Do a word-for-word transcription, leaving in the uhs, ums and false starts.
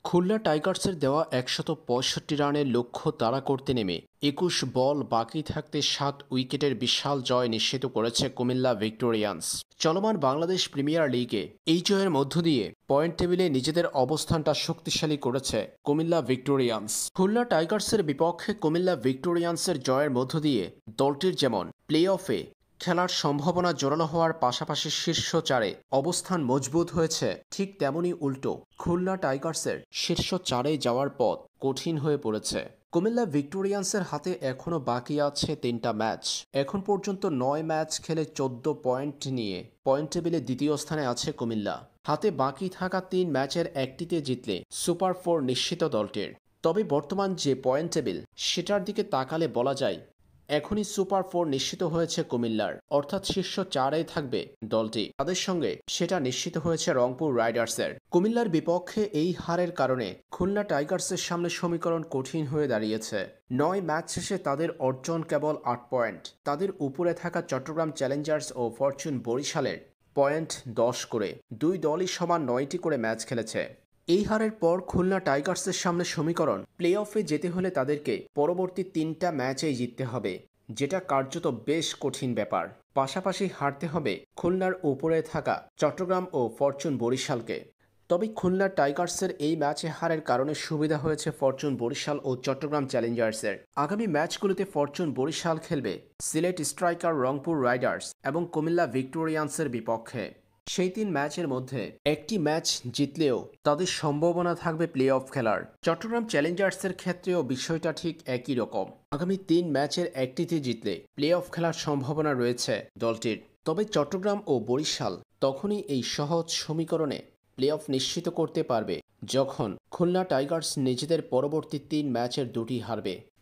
খুলনা টাইগার্সের দেওয়া একশত পঁয়ষট্টি রানের লক্ষ্য তাড়া করতে নেমে একুশ বল বাকি থাকতে সাত উইকেটের বিশাল জয় নিশ্চিত করেছে কুমিল্লা ভিক্টোরিয়ান্স। চলমান বাংলাদেশ প্রিমিয়ার লিগে এই জয়ের মধ্য দিয়ে পয়েন্ট টেবিলে নিজেদের অবস্থানটা শক্তিশালী করেছে কুমিল্লা ভিক্টোরিয়ান্স। খুলনা টাইগার্সের বিপক্ষে কুমিল্লা ভিক্টোরিয়ান্সের জয়ের মধ্য দিয়ে দলটির যেমন প্লে অফে খেলার সম্ভাবনা জোরালো হওয়ার পাশাপাশি শীর্ষ চারে অবস্থান মজবুত হয়েছে, ঠিক তেমনি উল্টো খুলনা টাইগার্সের শীর্ষ চারে যাওয়ার পথ কঠিন হয়ে পড়েছে। কুমিল্লা ভিক্টোরিয়ান্সের হাতে এখনও বাকি আছে তিনটা ম্যাচ। এখন পর্যন্ত নয় ম্যাচ খেলে চোদ্দ পয়েন্ট নিয়ে পয়েন্ট টেবিলে দ্বিতীয় স্থানে আছে কুমিল্লা। হাতে বাকি থাকা তিন ম্যাচের একটিতে জিতলে সুপার ফোর নিশ্চিত দলটির। তবে বর্তমান যে পয়েন্ট টেবিল সেটার দিকে তাকালে বলা যায় এখনই সুপার ফোর নিশ্চিত হয়েছে কুমিল্লার, অর্থাৎ শীর্ষ চারেই থাকবে দলটি। তাদের সঙ্গে সেটা নিশ্চিত হয়েছে রংপুর রাইডার্সের। কুমিল্লার বিপক্ষে এই হারের কারণে খুলনা টাইগার্সের সামনে সমীকরণ কঠিন হয়ে দাঁড়িয়েছে। নয় ম্যাচ শেষে তাদের অর্জন কেবল আট পয়েন্ট। তাদের উপরে থাকা চট্টগ্রাম চ্যালেঞ্জার্স ও ফরচুন বরিশালের পয়েন্ট দশ করে। দুই দলই সমান নয়টি করে ম্যাচ খেলেছে। এই হারের পর খুলনা টাইগার্সের সামনে সমীকরণ প্লে অফে যেতে হলে তাদেরকে পরবর্তী তিনটা ম্যাচেই জিততে হবে, যেটা কার্যত বেশ কঠিন ব্যাপার। পাশাপাশি হারতে হবে খুলনার উপরে থাকা চট্টগ্রাম ও ফরচুন বরিশালকে। তবে খুলনা টাইগার্সের এই ম্যাচে হারের কারণে সুবিধা হয়েছে ফরচুন বরিশাল ও চট্টগ্রাম চ্যালেঞ্জার্সের। আগামী ম্যাচগুলোতে ফরচুন বরিশাল খেলবে সিলেট স্ট্রাইকার রংপুর রাইডার্স এবং কুমিল্লা ভিক্টোরিয়ান্সের বিপক্ষে। সেই তিন ম্যাচের মধ্যে একটি ম্যাচ জিতলেও তাদের সম্ভাবনা থাকবে প্লে অফ খেলার। চট্টগ্রাম চ্যালেঞ্জার্সের ক্ষেত্রেও বিষয়টা ঠিক একই রকম। আগামী তিন ম্যাচের একটিতে জিতলে প্লে অফ খেলার সম্ভাবনা রয়েছে দলটির। তবে চট্টগ্রাম ও বরিশাল তখনই এই সহজ সমীকরণে প্লে অফ নিশ্চিত করতে পারবে যখন খুলনা টাইগার্স নিজেদের পরবর্তী তিন ম্যাচের দুটি হারবে।